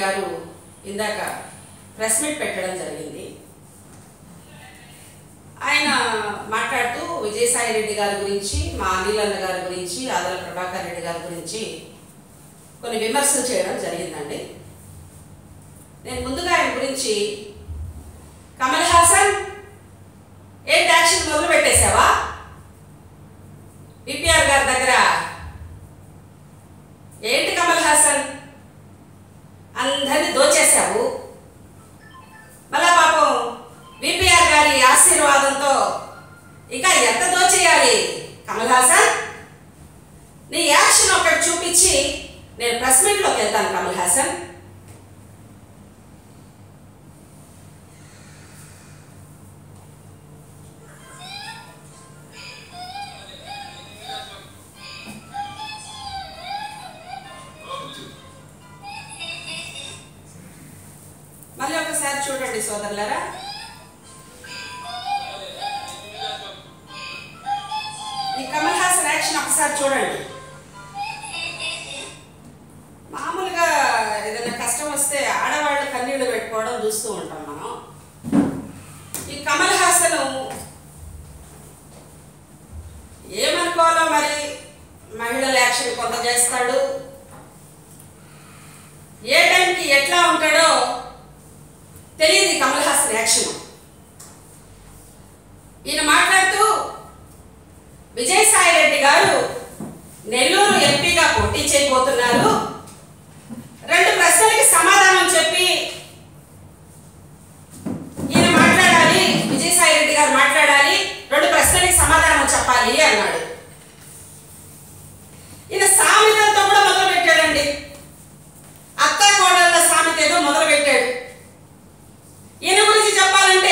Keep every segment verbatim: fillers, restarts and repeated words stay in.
గారు ఇందాక press meet పెట్టడం జరిగింది. ఆయన మాట్లాడుతూ విజయసాయి రెడ్డి గారి గురించి, మా అనిల్ అన్న గారి గురించి, ఆదల ప్రభాకర్ రెడ్డి గారి గురించి కొన్ని విమర్శలు చేయడం జరిగిందండి. నేను ముందుగా ఆయన గురించి, కమల్ హాసన్ ఏంటి యాక్షన్ మొదలు పెట్టేశావా విపిఆర్ గారి దగ్గర? ఏంటి కమల్ హాసన్, అందరినీ దోచేశావు. మళ్ళా పాపం విపిఆర్ గారి ఆశీర్వాదంతో ఇంకా ఎంత దోచేయాలి కమల్ హాసన్? నీ యాక్షన్ ఒకటి చూపించి నేను ప్రెస్ మీట్లోకి వెళ్తాను కమల్ హాసన్. మళ్ళీ ఒకసారి చూడండి సోదరులారా. ఈ కమల్ హాసన్ యాక్షన్ ఒకసారి చూడండి. మామూలుగా ఏదైనా కష్టం వస్తే ఆడవాళ్ళు కన్నీళ్లు పెట్టుకోవడం చూస్తూ ఉంటాం మనం. ఈ కమల్ హాసన్ ఏమనుకోవాలో మరి, మహిళల యాక్షన్ కొంత చేస్తాడు, ఏ టైంకి ఎట్లా ఉంటాడో తెలియదు కమల్ హాసన్ యాక్షన్. ఈయన మాట్లాడుతూ విజయసాయి రెడ్డి గారు నెల్లూరు ఎంపీగా పోటీ చేయబోతున్నారు, రెండు ప్రశ్నలకి సమాధానం చెప్పి ఈయన మాట్లాడాలి, విజయసాయి రెడ్డి గారు మాట్లాడాలి, రెండు ప్రశ్నలకి సమాధానం చెప్పాలి అన్నాడు. ఈయన సామెతలతో కూడా మొదలు పెట్టాడండి. అత్త కోడళ్ళ సామెత ఏదో మొదలు పెట్టాడు. ఈయన గురించి చెప్పాలంటే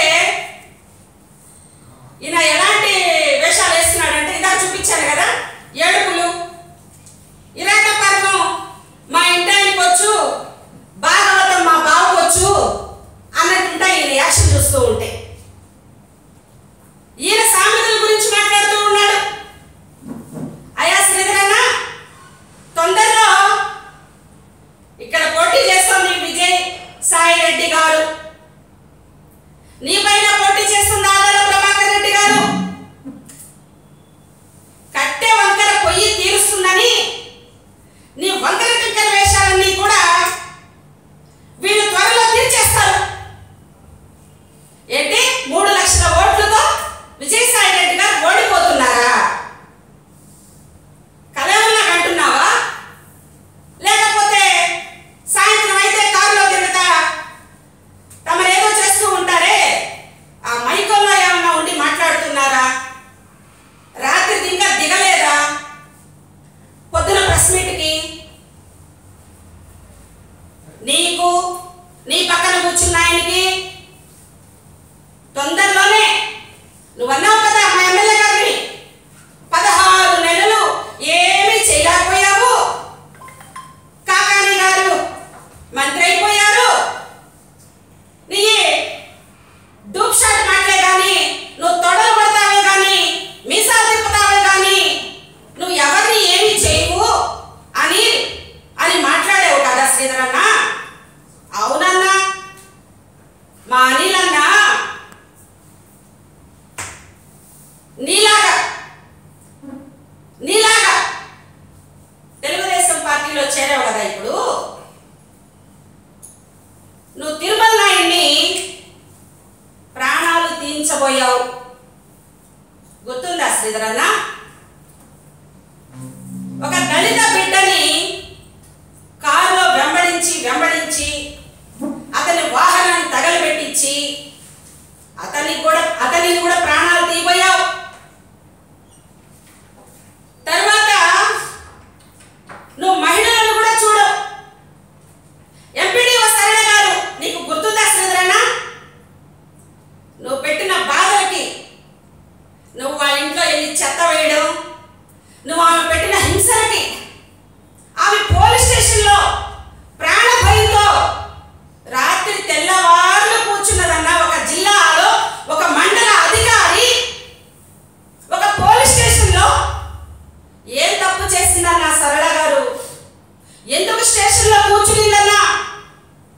ఈయన ఎలాంటి వేషాలు వేస్తున్నాడంటే, ఇందాక చూపించాను కదా, ఏడుపులు, ఇరాట పర్వం మా ఇంటానికి వచ్చు, భాగవతం మా బావకొచ్చు అన్నట్టుంటాయి ఈయన యాక్షన్ చూస్తూ ఉంటే. ఈయన సామెతల గురించి మాట్లాడుతూ ఉన్నాడు. అయా శ్రీధరన్న, తొందరలో ఇక్కడ పోటీ చేస్తుంది విజయ్ సాయి రెడ్డి గారు, నీ పైన పోటీ చేస్తుంది ఆదల ప్రభాకర్ రెడ్డి గారు. కట్టె వంకర పొయ్యి తీరుస్తుందని నీ వంకర టింకర వేషాలన్నీ కూడా వీళ్ళు త్వరలో తీర్చేస్తారు. ఏంటి, మూడు లక్షల ఓట్లతో విజయసాయి రెడ్డి గారు ఓడిపోతున్నారా? కలవన్నా అంటున్నావా? లేకపోతే సాయంత్రం అయితే కారులో తిరుగుతా తమరేదో చేస్తూ ఉంటారే, ఆ మైకోల్లో ఏమన్నా ఉండి మాట్లాడుతున్నారా? రాత్రి ఇంకా దిగలేదా పొద్దున ప్రెస్ మీట్కి? నీకు నీ పక్కన కూర్చున్న ఆయనకి తొందరలోనే నువ్వన్నావు కదా మా ఎమ్మెల్యే గారిని, పదహారు నెలలు ఏమీ చేయలేకపోయావు, కాకాని గారు మంత్రి అయిపోయారు, నీ డూప్ షాట్ మాటలే కానీ, నువ్వు తొడలు పడతావే కానీ, మీసాలు తిప్పుతావే కానీ, నువ్వు ఎవరిని ఏమీ చేయవు అని అని మాట్లాడావు కదా శ్రీధరన్న. అవునన్నా, మా అనిల్ అన్న నీలాగా నీలాగా తెలుగుదేశం పార్టీలో చేరావు కదా ఇప్పుడు. నువ్వు తిరుమల నాయుడిని ప్రాణాలు తీయించబోయావు, గుర్తుందా శ్రీధరన్న? ఒక దళిత బిడ్డని కారులో వెంబడించి వెంబడించి అతని వాహనాన్ని తగలబెట్టించి అతనికి కూడా అతనికి కూడా ప్రాణాలు తీయబోయావు. తర్వాత నువ్వు మహిళలను కూడా చూడు. ఎంపీడీ సరళ గారు నీకు గుర్తుందా శ్రీధరన్న? నువ్వు పెట్టిన బాధలకి, నువ్వు వాళ్ళ ఇంట్లో వెళ్ళి చెత్త వేయడం, నువ్వు ఆమె పెట్టిన హింసలకి, ఆమె పోలీస్ స్టేషన్లో ప్రాణ భయంతో రాత్రి తెల్లవారులు కూర్చున్నదన్న ఒక జిల్లాలో ఒక మండల అధికారి ఒక పోలీస్ స్టేషన్లో ఏం తప్పు చేసిందన్న సరళ గారు? ఎందుకు స్టేషన్లో కూర్చునిందన్నా?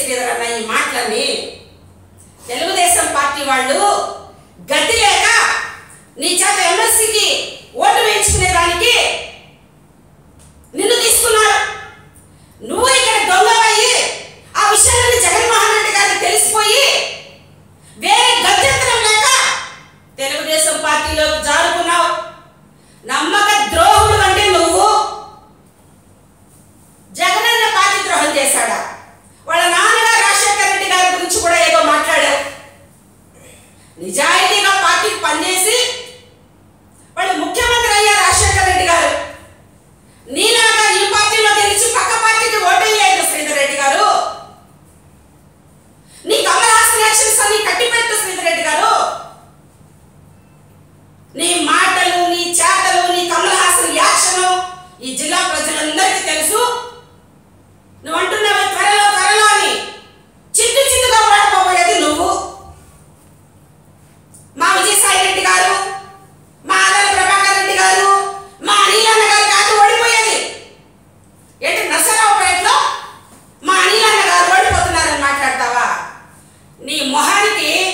శ్రీధర్ అన్న ఈ మాటలన్నీ తెలుగుదేశం పార్టీ వాళ్ళు గతి లేక నీ చేత ఎమ్మెల్సీకి ఓటు వేయించుకునే దానికి నిన్ను తీసుకున్నారు. నువ్వు ఇక్కడ దొంగవయ్యి ఆ విషయాన్ని జగన్మోహన్ రెడ్డి గారికి తెలిసిపోయి వేరే గత్యంతరం లేక తెలుగుదేశం పార్టీలోకి జారుకున్నావు. నమ్మక ద్రోహుడు అంటే నువ్వు. జగనన్న పార్టీ ద్రోహం చేశాడా? వాళ్ళ నాన్నగారు రాజశేఖర రెడ్డి గారి గురించి కూడా ఏదో మాట్లాడావు. నిజాయితీగా పార్టీకి పనిచేసి వాళ్ళు ముఖ్యమంత్రి అయ్యారు రాజశేఖర రెడ్డి గారు. నీలాగా ఈ పార్టీలో గెలిచి పక్క పార్టీకి ఓటేయలేదు శ్రీధర్ రెడ్డి గారు. నీ కమల్ హాసన్ యాక్షన్స్ అన్ని కట్టిపెట్టు శ్రీధర్ రెడ్డి గారు. నీ మాటలు, నీ చేతలు, నీ కమల్ హాసన్ యాక్షన్ ఈ జిల్లా ప్రజలందరికీ తెలుసు. నువ్వు అంటున్నావు త్వరలో త్వరలో అని. చిత్తు చిత్తుగా ఓడిపోయేది నువ్వు. మా విజయసాయి రెడ్డి గారు, మా ఆదాల ప్రభాకర్ రెడ్డి గారు, మా అనిలన్న గారు కాదు ఓడిపోయేది. ఏంటి నర్సరావుపేటలో మా అనిలన్న గారు ఓడిపోతున్నారని మాట్లాడతావా? నీ మొహానికి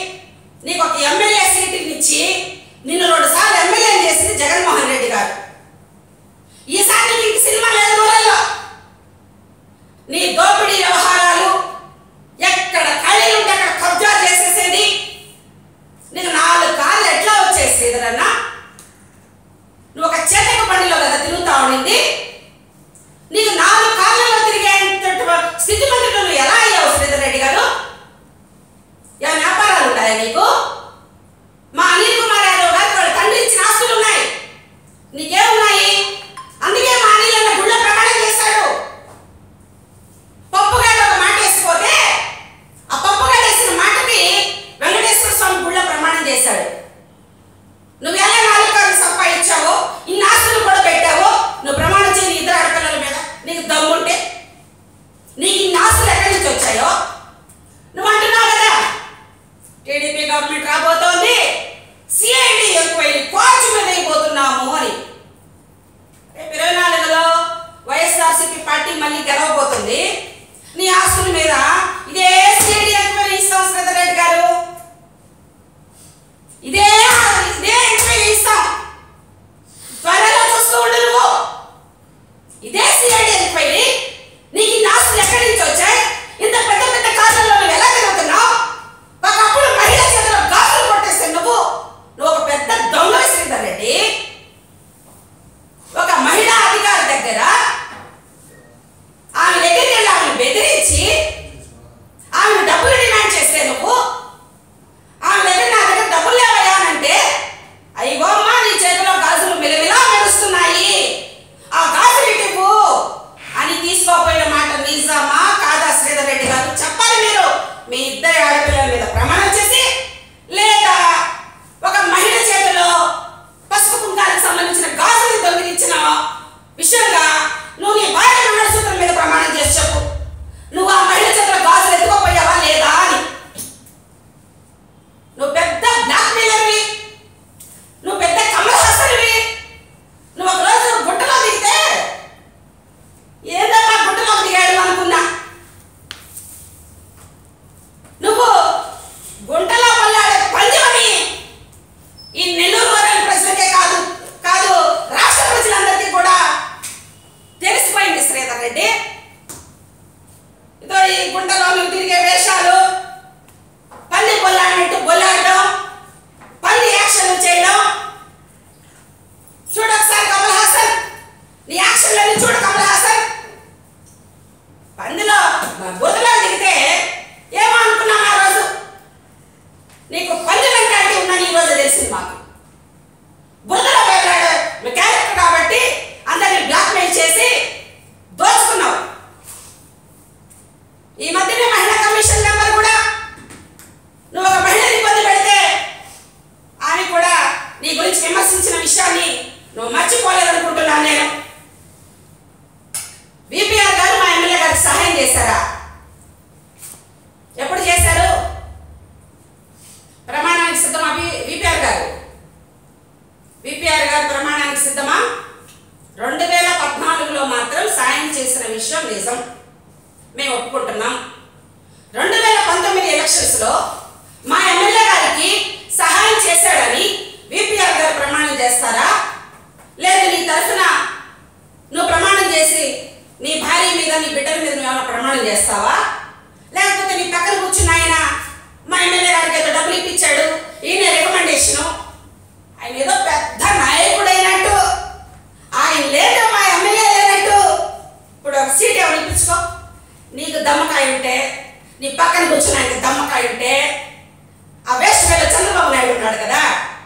పక్కన కూర్చుని ఆయన దమ్మకాయ ఉంటే ఆ వేస్ట్ వేళ చంద్రబాబు నాయుడు ఉన్నాడు కదా,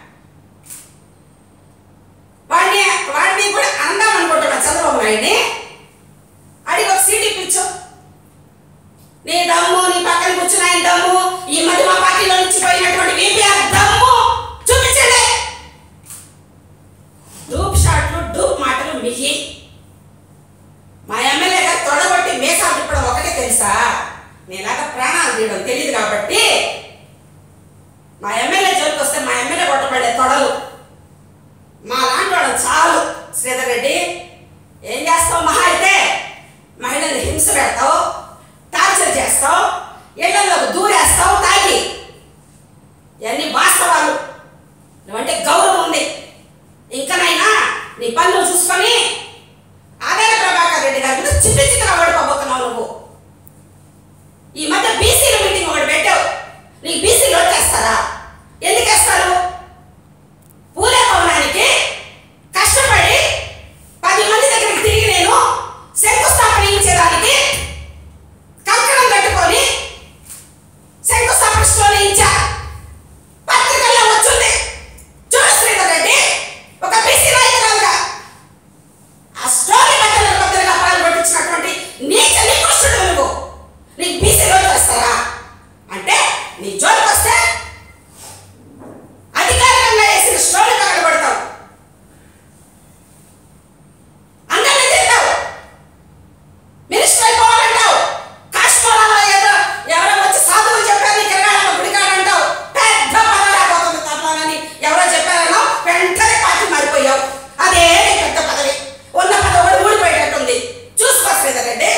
వాడిని వాడిని కూడా అందాం అనుకుంటున్నా చంద్రబాబు నాయుడిని. అడిగి ఒక సీట్ ఇప్పించు. నీ దమ్ము, నీ పక్కన కూర్చుని ఆయన దమ్ము, ఈ మధ్య మా పార్టీలో నుంచి పోయినటువంటి వీపీఆర్ దమ్ము చూపించండి. డూప్ షాట్లు, డూప్ మాటలు మిగి మా ఎమ్మెల్యే గారు తొడగొట్టి మేసాలు తిప్పడం ఒకటే తెలుసా, నేలాగా ప్రాణాలు తీయడం తెలియదు. కాబట్టి మా ఎమ్మెల్యే జోలికి వస్తే మా ఎమ్మెల్యే కొట్టబడే తొడలు మా లాంటి వాడు చాలు. శ్రీధర్ రెడ్డి ఏం చేస్తావు? మహా అయితే మహిళల్ని హింస పెడతావు, టార్చర్ చేస్తావు, ఇళ్లలోకి దూరేస్తావు తాగి. ఇవన్నీ వాస్తవాలు. నువ్వంటే గౌరవం ఉంది. ఇంకనైనా నీ పనులు చూసుకొని ఆదాయ ప్రభాకర్ రెడ్డి గారి మీద చిన్న చిన్నగా ఓడిపోబోతున్నావు నువ్వు. ఈ మధ్య బీసీల మీటింగ్ ఒకటి పెట్టావు. నీకు బీసీలు వచ్చేస్తారా? ఎందుకు వేస్తారు? పూలే భవనానికి కష్టపడి పది మంది దగ్గరికి తిరిగి నేను శంకుస్థాపన ఇచ్చేదానికి కంకణం కట్టుకొని శంకుస్థాపన స్టోరీ ఇచ్చా. పత్రికల్లో వచ్చింది చూడు శ్రీధర్ రెడ్డి, ఒక బీసీ నాయకురాలుగా ఆ స్టోరీ బట్టల బద్దలుగా పాల్గొట్టించినటువంటి నీచ నికృష్టుడు నువ్వు. నీకు బీసీ రోజు వస్తారా అంటే నీ జోలికి వస్తే అధికారికంగా వేసిన స్టోరీ పగలబడతావు, అందరినీ తింటావు, మినిస్టర్ అయిపోవాలంటావు. కాశ్మీరాలో ఏదో ఎవరో వచ్చి సాధువులు చెప్పారు నీకు ఎరగాలన్న గుడికాడంటావు. పెద్ద పదవి రాబోతుంది తప్పనని ఎవరో చెప్పారనో వెంటనే పార్టీ మారిపోయావు. అదే నీ పెద్ద పదవి. ఉన్న పదవి కూడా ఊడిపోయేటట్టుంది. చూసుకో శ్రీధర్ రెడ్డి,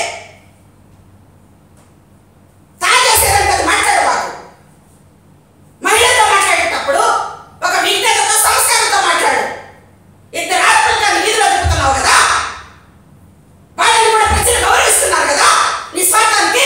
తాగేసేదంటే అది మాట్లాడబాకు. మహిళలతో మాట్లాడేటప్పుడు ఒక విజ్ఞతతో సంస్కారంతో మాట్లాడు. ఇద్దరు ఆడపిల్లలను వీధిలో తిప్పుతున్నావు కదా, వాళ్ళని కూడా ప్రజలు గౌరవిస్తున్నారు కదా. నీ స్వార్థానికి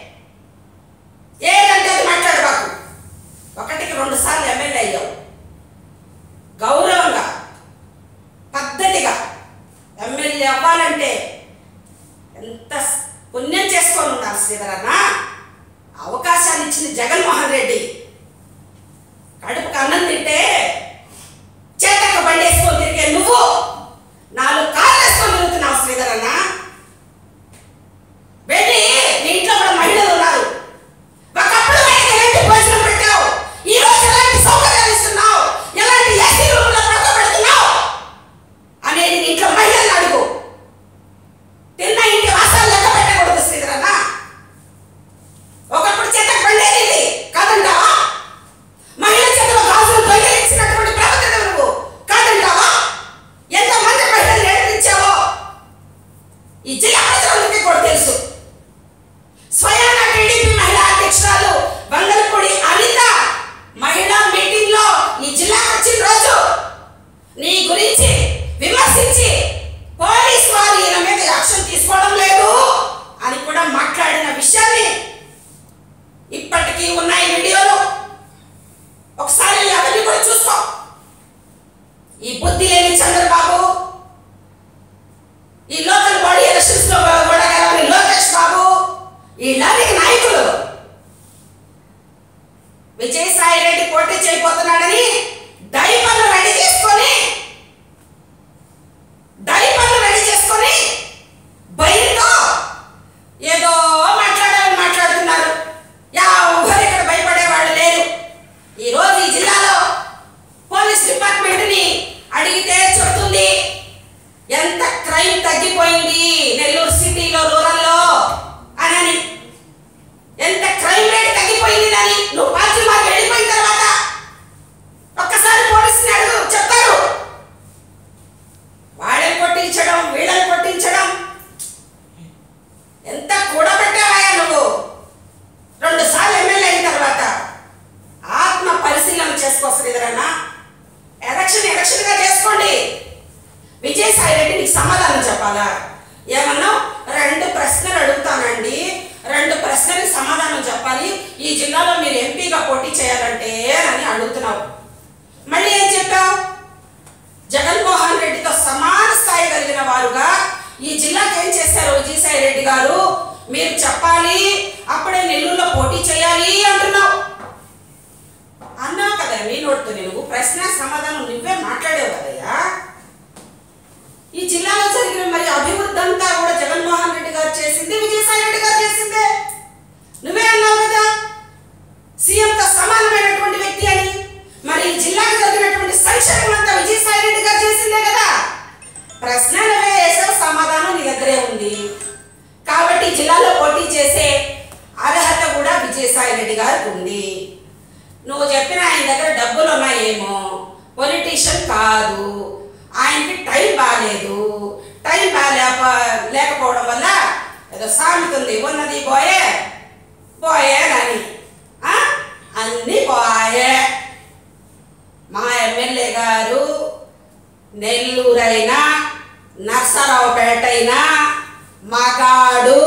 ఏదంటే అది మాట్లాడబాకు. ఒకటికి రెండు సార్లు ఎమ్మెల్యే అయ్యావు. గౌరవంగా పద్ధతిగా ఎమ్మెల్యే అవ్వాలంటే ఎంత పుణ్యం చేసుకొని ఉండాలి శ్రీధర్ అన్న. అవకాశాన్ని ఇచ్చిన జగన్మోహన్ రెడ్డి కడుపుకు అన్నం తింటే చేతకు బండి వేసుకొని తిరిగే నువ్వు నాలుగు కాళ్ళు వేసుకొని తిరుగుతున్నావు శ్రీధర్ అన్న. వెళ్ళి నీ ఇంట్లో కూడా మహిళలు ఉన్నారు. ఒకప్పుడు అయితే ఎలాంటి భోజనం పెట్టావు, ఈ రోజు ఎలాంటి సౌకర్యాలు ఇస్తున్నావు, ఎలాంటి ఏసీ రూమ్లో పడుకోబెడుతున్నావు అనేది నీ ఇంట్లో మహిళలను అడుగు. తిన్న ఇంటి వాసాలు లెక్క పెట్టకూడదు శ్రీధర్ అన్న. ఒకప్పుడు చేతకు బండేది కాదంటావా? మహిళ చేతిలో గాజులు దొంగిలించినటువంటి ప్రభుత్వం నువ్వు కాదంటావా? ఎంతమంది మహిళలు నేర్పించావో ఈ జిల్లా ప్రజలందరికీ కూడా తెలుసు. స్వయాన టీడీపీ మహిళా అధ్యక్షురాలు బంగళపూడి అనిత మహిళా మీటింగ్ లో ఈ జిల్లాకు వచ్చిన రోజు నీ గురించి విమర్శించి పోలీసు వారు ఈయన మీద యాక్షన్ తీసుకోవడం లేదు అని కూడా మాట్లాడిన విషయాన్ని ఇప్పటికీ ఉన్నాయి వీడియోలు. ఒకసారి అవన్నీ కూడా చూసుకో. ఈ బుద్ధి లేని చంద్రబాబు, ఈ లోకల్ బాడీ ఎలక్షన్స్ లో కూడా గెలవని లోకేష్ బాబు, ఈ లర్నింగ్ నాయకులు విజయసాయి రెడ్డి పోటీ చేయబోతున్నాడని డైపర్లు రెడీ చేసుకొని డైపర్లు రెడీ చేసుకొని భయంతో ఏదో మాట్లాడాలని మాట్లాడుతున్నారు. ఎవరు ఇక్కడ భయపడేవాళ్ళు లేరు. ఈరోజు ఈ జిల్లాలో పోలీస్ డిపార్ట్మెంట్ని అడిగితే చెబుతుంది ఎంత క్రైమ్ తగ్గిపోయింది నెల్లూరు సిటీలో, రూరల్లో అని. ఎంత క్రైమ్ రేట్ తగ్గిపోయింది అని నువ్వు పార్టీ మాకు వెళ్ళిపోయిన తర్వాత ఒక్కసారి పోలీసుని అడుగు, చెప్తారు. వాళ్ళని కొట్టించడం, వీళ్ళని కొట్టించడం ఎంత కూడబెట్టావా నువ్వు. రెండు సార్లు ఎమ్మెల్యే అయిన తర్వాత ఆత్మ పరిశీలన చేసుకో శ్రీధర్ అన్న. ఎలక్షన్ ఎలక్షన్ గా చేసుకోండి. విజయసాయి రెడ్డి నీకు సమాధానం చెప్పాలా? ఏమన్నా రెండు ప్రశ్నలు అడుగుతానండి, రెండు ప్రశ్నలకు సమాధానం చెప్పాలి. ఈ జిల్లాలో మీరు ఎంపీగా పోటీ చేయాలంటే అని అడుగుతున్నావు. మళ్ళీ ఏం చెప్పావు? జగన్మోహన్ రెడ్డితో సమాన స్థాయి కలిగిన వారుగా ఈ జిల్లాకి ఏం చేశారు విజయసాయి రెడ్డి గారు మీరు చెప్పాలి. అప్పుడే నెల్లూరులో పోటీ చేయాలి. విజయసాయి రెడ్డి గారికి ఉంది. నువ్వు చెప్పిన ఆయన దగ్గర డబ్బులు ఉన్నాయేమో, పొలిటీషియన్ కాదు, ఆయనకి టైం బాగాలేదు. టైం బాగాలేక లేకపోవడం వల్ల ఏదో సామెత ఉంది, ఉన్నది పోయే పోయే అని, అన్నీ పోయే. మా ఎమ్మెల్యే గారు నెల్లూరైనా నర్సరావుపేట అయినా మగాడు.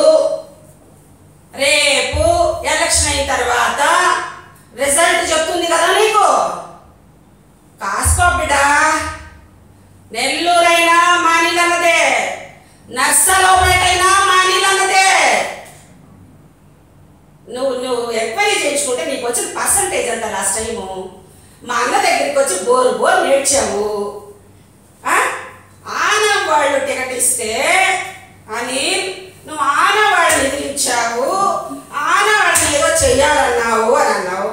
రేపు ఎలక్షన్ అయిన తర్వాత రిజల్ట్ చెప్తుంది కదా నీకు, కాసుకో బిడ్డా. నెల్లూరైనా మా నీళ్ళన్నదే, నర్సరావుపేట అయినా మా నీళ్ళన్నదే. నువ్వు నువ్వు ఎంక్వైరీ చేయించుకుంటే నీకు వచ్చిన పర్సంటేజ్ అంత లాస్ట్ టైము. మా అన్న దగ్గరికి వచ్చి బోరు బోరు నేర్చావు. ఆనవాళ్ళు టికెట్ ఇస్తే అని నువ్వు ఆనవాళ్ళని ఎదిరించావు, ఆనవాళ్ళని ఏదో చెయ్యాలన్నావు అని అన్నావు.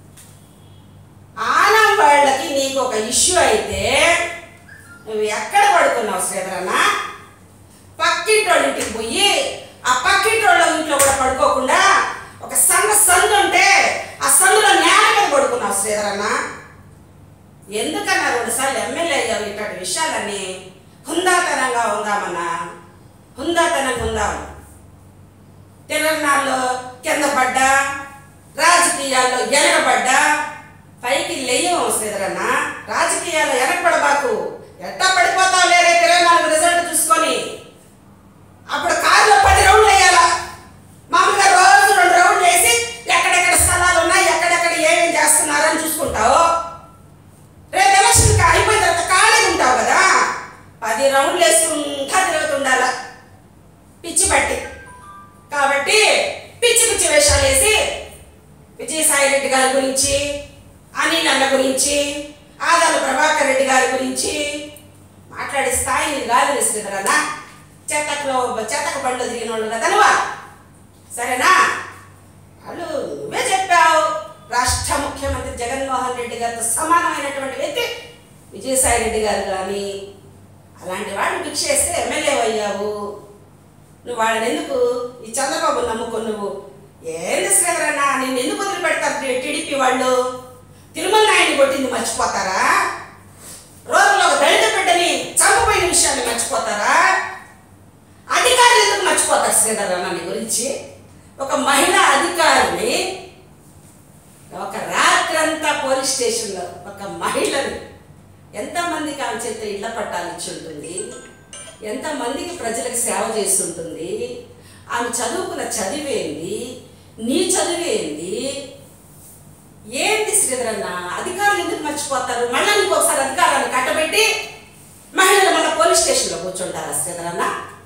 ఆనవాళ్ళకి నీకు ఒక ఇష్యూ అయితే నువ్వు ఎక్కడ పడుకున్నావు శ్రీధరన్న? పక్కింటి వాళ్ళ ఇంటికి పోయి ఆ పక్కింటి వాళ్ళ ఇంట్లో కూడా పడుకోకుండా ఒక సన్న సందు ఉంటే ఆ సందులో నేల మీద పడుకున్నావు శ్రీధరన్న. ఎందుకన్నా రెండుసార్లు ఎమ్మెల్యే అయ్యావు? ఇట్లాంటి విషయాలన్నీ హుందాతనంగా ఉందామన్నా, హుందాతనంగా ఉందాం. తెలంగాణలో కింద పడ్డా, రాజకీయాల్లో ఎనగబడ్డా పైకి లేయం శ్రీధరన్న. రాజకీయాల్లో ఎనగబడబాకు, ఎట్టా పడిపోతావు లేరే తెలంగాణ రిజల్ట్ చూసుకొని. అప్పుడు కారులో పది రౌండ్లు వేయాలా, మామూలుగా రోజు రెండు రౌండ్లు వేసి ఎక్కడెక్కడ స్థలాలు ఉన్నాయి, ఎక్కడెక్కడ ఏమేమి చేస్తున్నారని చూసుకుంటావు. రేపు ఎలక్షన్ అయిపోయిన తర్వాత ఖాళీ ఉంటావు కదా, పది రౌండ్లు వేసుకుంటా తిరుగుతుండాల పిచ్చి పట్టి. కాబట్టి పిచ్చి పిచ్చి వేషాలు వేసి విజయసాయి రెడ్డి గారి గురించి, అనిల్ అన్న గురించి, ఆదాల ప్రభాకర్ రెడ్డి గారి గురించి మాట్లాడే స్థాయి నీకు కాదు శ్రీధరన్న. చెత్తకులో చెత్తకు బండ్లు తిరిగిన వాళ్ళు కదా నువ్వు, సరేనా? వాళ్ళు నువ్వే చెప్పావు, రాష్ట్ర ముఖ్యమంత్రి జగన్మోహన్ రెడ్డి గారితో సమానమైనటువంటి వ్యక్తి విజయసాయి రెడ్డి గారు. కానీ అలాంటి వాడిని భిక్ష చేస్తే ఎమ్మెల్యే అయ్యావు. నువ్వు వాళ్ళని ఎందుకు ఈ చంద్రబాబు నమ్ముకో? నువ్వు ఏంది శ్రీధరన్న, నేను ఎందుకు వదిలిపెడతారు టీడీపీ వాళ్ళు? తిరుమల నాయుడిని కొట్టింది మర్చిపోతారా? రోజులో ఒక దళిత బిడ్డని చంపబోయిన విషయాన్ని మర్చిపోతారా? అధికారులు ఎందుకు మర్చిపోతారు శ్రీధరన్న నీ గురించి? ఒక మహిళా అధికారిని ఒక రాత్రంతా పోలీస్ స్టేషన్లో ఒక మహిళని ఎంతమందికి ఆమె చేత ఇళ్ల పట్టాలు ఇచ్చి ఉంటుంది, ఎంతమందికి ప్రజలకు సేవ చేస్తుంటుంది, ఆమె చదువుకున్న చదివేంది, నీ చదివేంది, ఏంది శ్రీధరన్న? అధికారులు ఎందుకు మర్చిపోతారు? మళ్ళీ నీకు ఒకసారి అధికారాన్ని కట్టబెట్టి మహిళలు మళ్ళీ పోలీస్ స్టేషన్లో కూర్చుంటారా శ్రీధరన్న?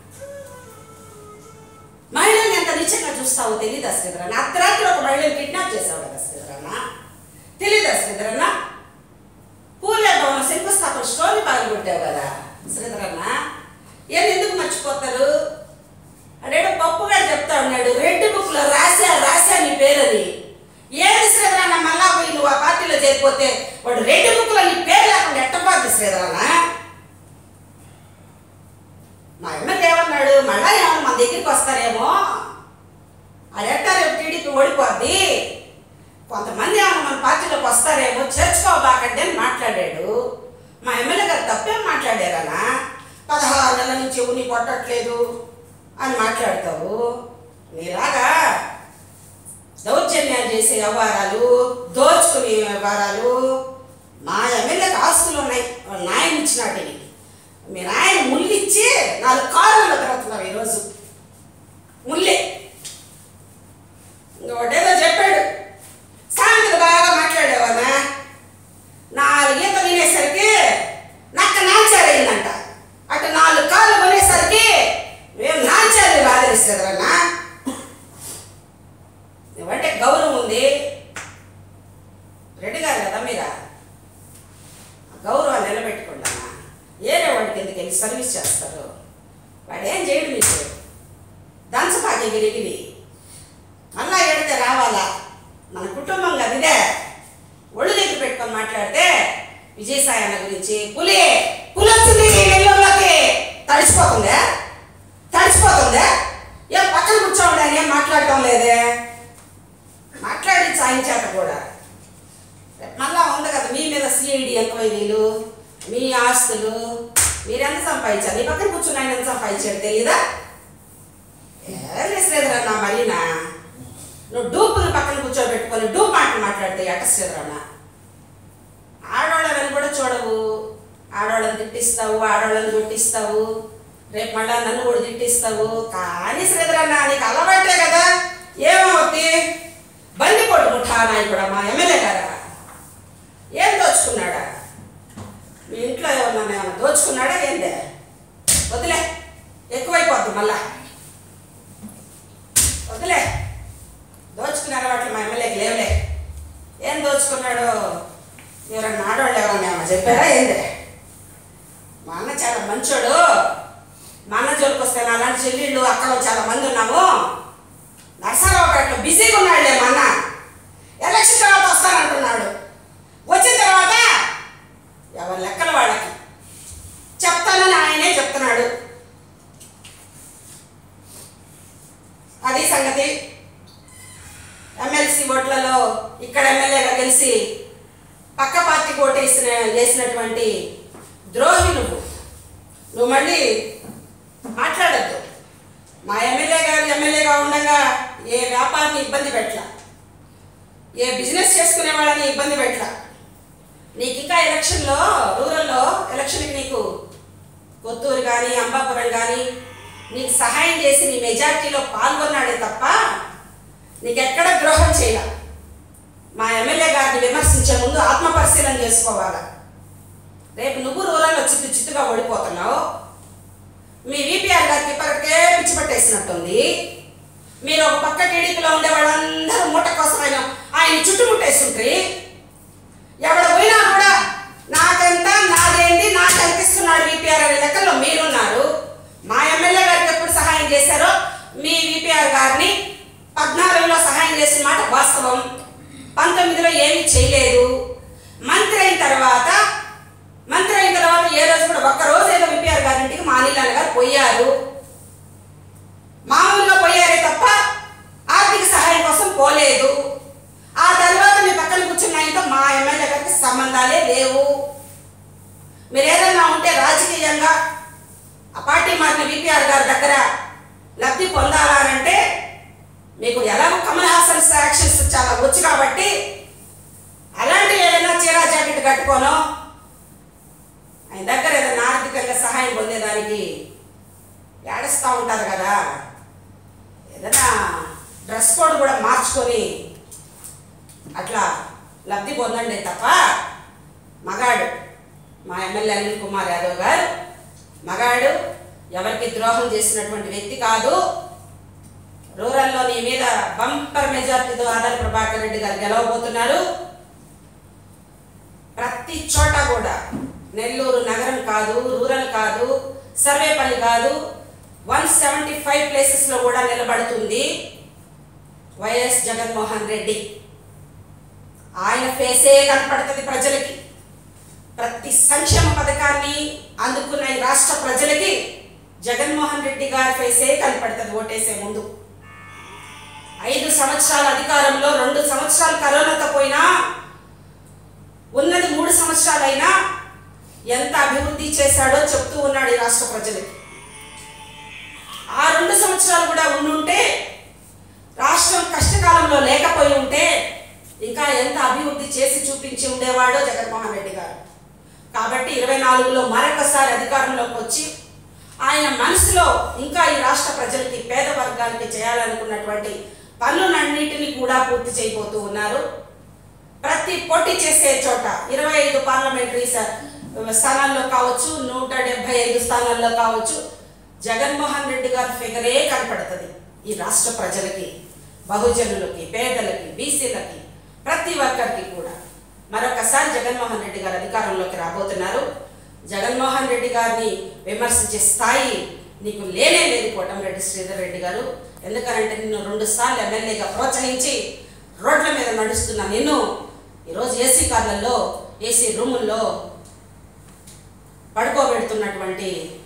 మహిళల్ని ఎంత నిజంగా చూస్తావో తెలీదా శ్రీధరన్న? అర్ధరాత్రి ఒక మహిళని కిడ్నాప్ చేసావు కదా శ్రీధరన్న, తెలీదా శ్రీధరన్న? పూలే భవనం శంకుస్థాపన స్టోరీ బాగా కొట్టావు కదా శ్రీధరన్న. ఏం ఎందుకు మర్చిపోతారు? అడేడో పప్పుగా చెప్తా ఉన్నాడు, రెడ్ బుక్ లో రాసా రాసా నీ పేరుని. ఏది శ్రీధరన్న? మళ్ళా పోయి నువ్వు ఆ పార్టీలో చేరిపోతే వాడు రెడ్ బుక్ లో నీ పేరు లేకుండా ఎట్టపోద్ది శ్రీధరన్న. మా ఎమ్మెల్యే ఏమన్నాడు, మళ్ళా ఏమన్నా మన దగ్గరికి వస్తారేమో, అది ఎట్టా రేపు టీడీపీ ఓడిపోద్ది, కొంతమంది ఏమన్నా మన పార్టీలోకి వస్తారేమో, చేర్చుకోబాకండి అని మాట్లాడాడు. మా ఎమ్మెల్యే గారు తప్పేం మాట్లాడారనా? పదహారు నెలల నుంచి ఉని కొట్టట్లేదు అని మాట్లాడతావు. నీలాగా దౌర్జన్యాలు చేసే వ్యవహారాలు, దోచుకునే వ్యవహారాలు, మా ఎమ్మెల్యేకి ఆస్తులు ఉన్నాయి, నాయన ఇచ్చినట్టువి. మీ నాయన ముళ్ళిచ్చి నాలుగు కారులలో తిరుగుతున్నారు ఈరోజు. ముళ్ళే ఇంకొకటేదో చెప్పాడు, సాయంత్రం బాగా మాట్లాడేవానా, నాలుగు ఈత తినేసరికి నక్క నాచారైందంట. అటు నాలుగు కాళ్ళు కొనేసరికి మేము నాచారి ఆదరిస్తుందన్నా. నువ్వంటే గౌరవం ఉంది, రెడ్డి గారు కదా మీరా, గౌరవాన్ని నిలబెట్టుకున్నా. ఏరే వాడికి ఎందుకు వెళ్ళి సర్వీస్ చేస్తారు? వాడు ఏం చేయడు మీకు, దంచపాకి గిరిగిరి మళ్ళా ఏడితే రావాలా. మన కుటుంబం కదా ఇదే. ఒళ్ళు దగ్గర పెట్టుకొని మాట్లాడితే విజయసాయి అన్న గురించి పులి పులి వచ్చింది నెల్లూరులోకి, తడిసిపోతుందే తడిసిపోతుందే. ఏం పక్కన కూర్చోండి అని ఏం మాట్లాడటం లేదే. మాట్లాడ ఆయన చేత కూడా. మళ్ళా ఉంది కదా మీ మీద సిఐడి ఎంక్వైరీలు, మీ ఆస్తులు, మీరెంత సంపాదించారు, నీ పక్కన కూర్చుని ఆయన ఎంత సంపాదించాడు తెలీదా? ఏ శ్రీధరన్న మరీనా నువ్వు డూపుని పక్కన కూర్చోబెట్టుకొని డూప్ మాటలు మాట్లాడితే ఎట శ్రీధరన్న? ఆడవాళ్ళని కూడా చూడవు, ఆడవాళ్ళని తిట్టిస్తావు, ఆడవాళ్ళని కొట్టిస్తావు, రేపు మళ్ళా నన్ను కూడా తిట్టిస్తావు. కానీ శ్రీధరన్న నీకు అలవాటే కదా, ఏమవుతుంది? బండి కొట్టుకుంటా నాయకుడా మా ఎమ్మెల్యే గారా ఏం దోచుకున్నాడా? మీ ఇంట్లో ఏమన్నా ఏమన్నా దోచుకున్నాడా ఏందే? వదిలే, ఎక్కువైపోద్ది మళ్ళా, వదిలే. దోచుకునే అలవాట్లు మా ఎమ్మెల్యేకి లేవులే. ఏం దోచుకున్నాడు? ఎవరన్నా ఆడవాళ్ళు ఎవరన్నా ఏమన్నా చెప్పారా ఏందే? మా అన్న చాలా మంచోడు, మా అన్న జోలికి వస్తే నా అలాంటి చెల్లెళ్ళు అక్కడ చాలా మంది ఉన్నాము. నర్సరావుపేటలో బిజీగా ఉన్నాడులే మా అన్న. ఎలక్షన్ తర్వాత వస్తానంటున్నాడు. వచ్చిన తర్వాత ఎవరి లెక్కలు వాళ్ళకి చెప్తానని ఆయనే చెప్తున్నాడు. అది సంగతి. ఎమ్మెల్సీ ఓట్లలో ఇక్కడ ఎమ్మెల్యేగా గెలిచి పక్క పార్టీకి ఓటేసిన వేసినటువంటి ద్రోహి నువ్వు. నువ్వు మళ్ళీ మాట్లాడద్దు. మా ఎమ్మెల్యే గారు ఎమ్మెల్యేగా ఉండగా ఏ వ్యాపారిని ఇబ్బంది పెట్టలా, ఏ బిజినెస్ చేసుకునే వాళ్ళని ఇబ్బంది పెట్టలా. నీకు ఇంకా ఎలక్షన్లో రూరల్లో ఎలక్షన్కి నీకు కొత్తూరు కానీ అంబాపురం కానీ నీకు సహాయం చేసి నీ మెజార్టీలో పాల్గొన్నాడే తప్ప నీకెక్కడ ద్రోహం చేయాల. మా ఎమ్మెల్యే గారిని విమర్శించే ముందు ఆత్మ పరిశీలన చేసుకోవాలా. రేపు నువ్వు రూరల్లో చిత్తు చిత్తుగా ఓడిపోతున్నావు. మీ విపిఆర్ గారికి ఇప్పటికే పిచ్చి పట్టేసినట్టుంది. మీరు ఒక పక్క టీడీపీలో ఉండే వాళ్ళందరూ మూట కోసం ఆయన ఆయన చుట్టుముట్టేస్తుంటారు. ఎవడ పోయినా కూడా నాకెంత, నాదేంటి, నాకు అనిపిస్తున్నాడు విపిఆర్ అనే లెక్కల్లో మీరున్నారు. మా ఎమ్మెల్యే గారికి ఎప్పుడు సహాయం చేశారో మీ విపిఆర్ గారిని పద్నాలుగులో సహాయం చేసిన మాట వాస్తవం. పంతొమ్మిదిలో ఏమీ చేయలేదు. మంత్రి అయిన తర్వాత మంత్రి అయిన తర్వాత ఏ రోజు కూడా ఒక్కరోజు ఏదో విపిఆర్ గారింటికి మా నీళ్ళన్న గారు పోయారు. మామూలుగా పోయారే తప్ప ఆర్థిక సహాయం కోసం పోలేదు. ఆ తర్వాత మీ పక్కన కూర్చున్న ఆయనతో మా ఎమ్మెల్యే గారికి సంబంధాలే లేవు. మీరు ఏదన్నా ఉంటే రాజకీయంగా ఆ పార్టీ మారిన విపిఆర్ గారి దగ్గర లబ్ధి పొందాలంటే మీకు ఎలాగో కమల్ హాసన్ యాక్షన్స్ చాలా వచ్చు కాబట్టి అలాంటి ఏదైనా చీరా జాకెట్ కట్టుకోనో ఆయన దగ్గర ఏదైనా ఆర్థికంగా సహాయం పొందేదానికి ఏడుస్తూ ఉంటారు కదా. ఏదైనా డ్రెస్ కోడ్ కూడా మార్చుకొని అట్లా లబ్ధి పొందండి తప్ప మగాడు మా ఎమ్మెల్యే అనిల్ కుమార్ యాదవ్ గారు మగాడు, ఎవరికి ద్రోహం చేసినటువంటి వ్యక్తి కాదు. రూరల్లో నీ మీద బంపర్ మెజార్టీతో ఆదాల ప్రభాకర్ రెడ్డి గారు గెలవబోతున్నారు. ప్రతి చోట కూడా నెల్లూరు నగరం కాదు, రూరల్ కాదు, సర్వేపల్లి కాదు, వన్ సెవెంటీ ఫైవ్ ప్లేసెస్లో కూడా నిలబడుతుంది వైఎస్ జగన్మోహన్ రెడ్డి. ఆయన ఫేసే కనపడుతుంది ప్రజలకి. ప్రతి సంక్షేమ పథకాన్ని అందుకున్న ఈ రాష్ట్ర ప్రజలకి జగన్మోహన్ రెడ్డి గారి ఫేసే కనపడుతుంది ఓటేసే ముందు. ఐదు సంవత్సరాల అధికారంలో రెండు సంవత్సరాలు కరోనాతో పోయినా ఉన్నది మూడు సంవత్సరాలైనా ఎంత అభివృద్ధి చేశాడో చెప్తూ ఉన్నాడు ఈ రాష్ట్ర ప్రజలకి. ఆ రెండు సంవత్సరాలు కూడా ఉండుంటే, రాష్ట్రం కష్టకాలంలో లేకపోయి ఉంటే ఇంకా ఎంత అభివృద్ధి చేసి చూపించి ఉండేవాడో జగన్మోహన్ రెడ్డి గారు. కాబట్టి ఇరవై నాలుగులో మరొకసారి అధికారంలోకి వచ్చి ఆయన మనసులో ఇంకా ఈ రాష్ట్ర ప్రజలకి, పేద వర్గాలకి చేయాలనుకున్నటువంటి పనులన్నింటినీ కూడా పూర్తి చేయబోతూ ఉన్నారు. ప్రతి పోటీ చేసే చోట ఇరవై ఐదు పార్లమెంటరీ స్థానాల్లో కావచ్చు, నూట డెబ్బై ఐదు స్థానాల్లో కావచ్చు, జగన్మోహన్ రెడ్డి గారి ఫిగరే కనపడుతుంది ఈ రాష్ట్ర ప్రజలకి, బహుజనులకి, పేదలకి, బీసీలకి, ప్రతి ఒక్కరికి కూడా. మరొకసారి జగన్మోహన్ రెడ్డి గారు అధికారంలోకి రాబోతున్నారు. జగన్మోహన్ రెడ్డి గారిని విమర్శించే స్థాయి నీకు లేనే లేదు కోటమిరెడ్డి శ్రీధర్ రెడ్డి గారు. ఎందుకనంటే నిన్ను రెండు సార్లు ఎమ్మెల్యేగా ప్రోత్సహించి రోడ్ల మీద నడుస్తున్న నిన్ను ఈరోజు ఏసీ కార్లలో, ఏసీ రూముల్లో పడుకోబెడుతున్నటువంటి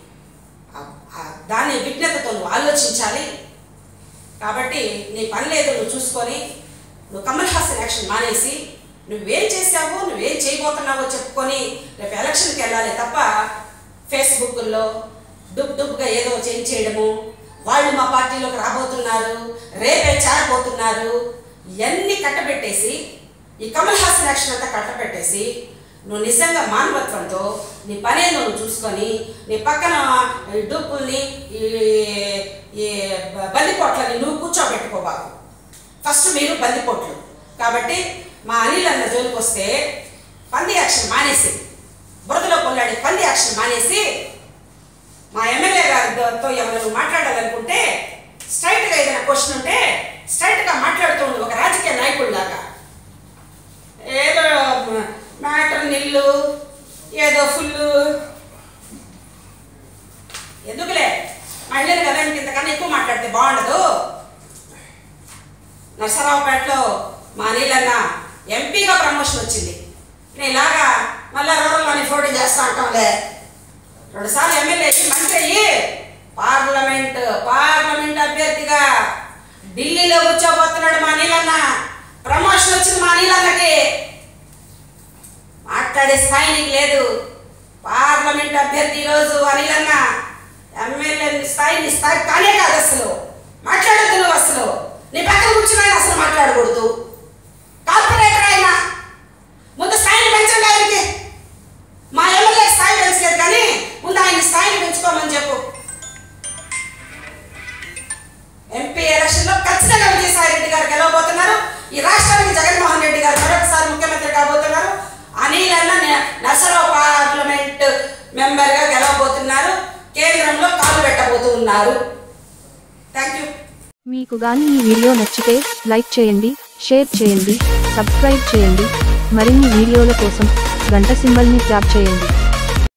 దాని విజ్ఞతతో నువ్వు ఆలోచించాలి. కాబట్టి నీ పని లేదు, నువ్వు చూసుకొని నువ్వు కమల్ హాసన్ యాక్షన్ మానేసి నువ్వేం చేసావో నువ్వేం చేయబోతున్నావో చెప్పుకొని రేపు ఎలక్షన్కి వెళ్ళాలి తప్ప ఫేస్బుక్లో డుబ్ డుబ్గా ఏదో చేంజ్ చేయడము, వాళ్ళు మా పార్టీలోకి రాబోతున్నారు, రేపే చేరబోతున్నారు, ఇవన్నీ కట్టబెట్టేసి ఈ కమల్ హాసన్ యాక్షన్ అంతా కట్టబెట్టేసి నువ్వు నిజంగా మానవత్వంతో నీ పనేదో నువ్వు చూసుకొని నీ పక్కన డూపుల్ని ఈ బందిపోట్లని నువ్వు కూర్చోబెట్టుకోబాకు. ఫస్ట్ మీరు బందిపోట్లు కాబట్టి మా అనిల్ అన్న జోలికి వస్తే పంది యాక్షన్ మానేసి, బురదలో కొల్లాడి పంది యాక్షన్ మానేసి మా ఎమ్మెల్యే గారితో ఎవరు నువ్వు మాట్లాడాలనుకుంటే స్ట్రైట్గా ఏదైనా క్వశ్చన్ ఉంటే స్ట్రైట్గా మాట్లాడుతూ ఉండు ఒక రాజకీయ నాయకుడిలాగా. ఏదో మ్యాటర్ నిల్లు ఏదో ఫుల్ ఎందుకులే మహిళలు కదా ఇంతకన్నా ఎక్కువ మాట్లాడితే బాగుండదు. నర్సరావుపేటలో మా అనిల్ అన్న ఎంపీగా ప్రమోషన్ వచ్చింది, నేను ఇలాగా మళ్ళీ రూరల్లోని పోటీ చేస్తా అంటాంలే. రెండుసార్లు ఎమ్మెల్యే మంత్రి అయ్యి పార్లమెంట్ పార్లమెంట్ అభ్యర్థిగా ఢిల్లీలో కూర్చోబోతున్నాడు మా అనిల్ అన్న. ప్రమోషన్ వచ్చింది మా అనిల్ అన్నకి, మాట్లాడే స్థాయి నీకు లేదు. పార్లమెంట్ అభ్యర్థి ఈరోజు అనిల్ అన్న, ఎమ్మెల్యే స్థాయి నీ స్థాయి కానే కాదు. అసలు మాట్లాడద్దు నువ్వు, అసలు నీ పక్కన కూర్చుని అసలు మాట్లాడకూడదు. కార్పొరేటర్ అయినా ముందు స్థాయిని పెంచండి ఆయనకి. మా ఎమ్మెల్యే స్థాయి పెంచలేదు కానీ ముందు ఆయన స్థాయిని పెంచుకోమని చెప్పు. ఎంపీ ఎలక్షన్లో ఖచ్చితంగా విజయసాయి రెడ్డి గారు గెలవబోతున్నారు. ఈ రాష్ట్రానికి జగన్మోహన్ రెడ్డి గారు మరొకసారి ముఖ్యమంత్రి కాబోతున్నారు. అనిల్ అన్న నర్సరావు పార్లమెంట్ మెంబర్గా గెలవబోతున్నారు. కేంద్రంలో కాలు పెట్టబోతున్నారు. Thank you. మీకు గాని ఈ వీడియో నచ్చితే లైక్ చేయండి, షేర్ చేయండి, సబ్స్క్రైబ్ చేయండి. మరిన్ని వీడియోల కోసం గంట సింబల్ని ట్యాప్ చేయండి.